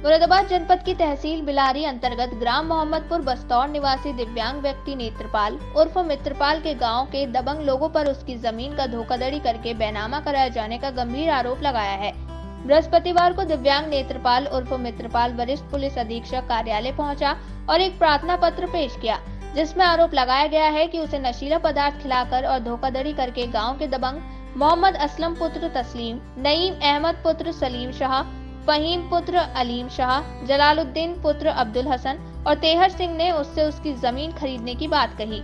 मुरादाबाद जनपद की तहसील बिलारी अंतर्गत ग्राम मोहम्मदपुर बस्तौर निवासी दिव्यांग व्यक्ति नेत्रपाल उर्फ मित्रपाल के गांव के दबंग लोगों पर उसकी जमीन का धोखाधड़ी करके बैनामा कराए जाने का गंभीर आरोप लगाया है। बृहस्पतिवार को दिव्यांग नेत्रपाल उर्फ मित्रपाल वरिष्ठ पुलिस अधीक्षक कार्यालय पहुंचा और एक प्रार्थना पत्र पेश किया, जिसमें आरोप लगाया गया है कि उसे नशीला पदार्थ खिलाकर और धोखाधड़ी करके गाँव के दबंग मोहम्मद असलम पुत्र तस्लीम, नईम अहमद पुत्र सलीम शाह, फहीम पुत्र अलीम शाह, जलालुद्दीन पुत्र अब्दुल हसन और तेहर सिंह ने उससे उसकी जमीन खरीदने की बात कही।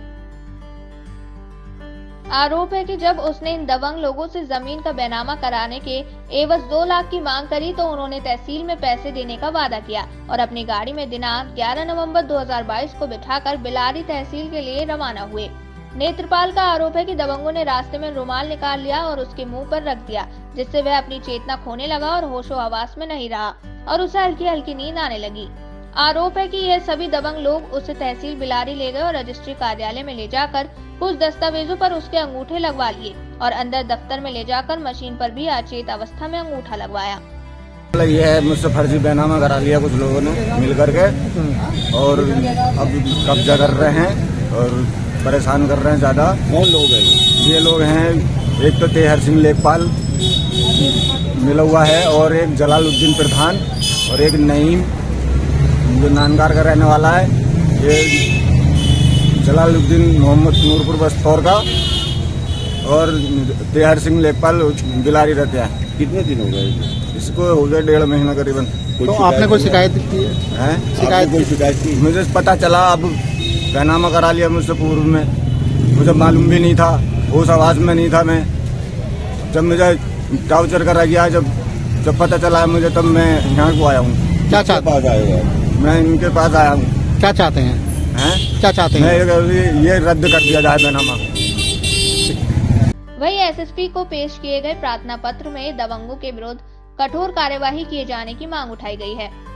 आरोप है कि जब उसने इन दबंग लोगों से जमीन का बैनामा कराने के एवज 2 लाख की मांग करी तो उन्होंने तहसील में पैसे देने का वादा किया और अपनी गाड़ी में दिनांक 11 नवंबर 2022 को बिठाकर बिलारी तहसील के लिए रवाना हुए। नेत्रपाल का आरोप है कि दबंगों ने रास्ते में रुमाल निकाल लिया और उसके मुंह पर रख दिया, जिससे वह अपनी चेतना खोने लगा और होशो हवास में नहीं रहा और उसे हल्की हल्की नींद आने लगी। आरोप है कि यह सभी दबंग लोग उसे तहसील बिलारी ले गए और रजिस्ट्री कार्यालय में ले जाकर कुछ दस्तावेजों पर उसके अंगूठे लगवा लिए और अंदर दफ्तर में ले जाकर मशीन पर भी अचेत अवस्था में अंगूठा लगवाया। ये है, मुझसे फर्जी बैनामा करा लिया कुछ लोगों ने मिल करके और अब कब्जा कर रहे हैं और परेशान कर रहे हैं ज्यादा। कौन लोग हैं ये लोग हैं, एक तो तेहर सिंह लेखपाल मिला हुआ है और एक जलालुद्दीन प्रधान और एक नईम जो नानगार का रहने वाला है। ये जलालुद्दीन मोहम्मद नूरपुर बस्तौर का और तेहर सिंह लेखपाल बिलारी रहते हैं। कितने दिन हो गए इसको हो गया 1.5 महीना करीबन। तो आपने कोई शिकायत की है? शिकायत की? मुझे पता चला, अब बैनामा करा लिया मुझसे पूर्व में, मुझे मालूम भी नहीं था, उस आवाज में नहीं था मैं। जब मुझे टाउचर करा गया, जब पता चला मुझे, तब मैं यहाँ को आया हूँ। क्या चाहते हैं? मैं इनके पास आया हूँ। क्या चाहते हैं? क्या चाहते हैं? ये रद्द कर दिया जाए बैनामा। वही एसएसपी को पेश किए गए प्रार्थना पत्र में दबंगों के विरुद्ध कठोर कार्यवाही किए जाने की मांग उठाई गई है।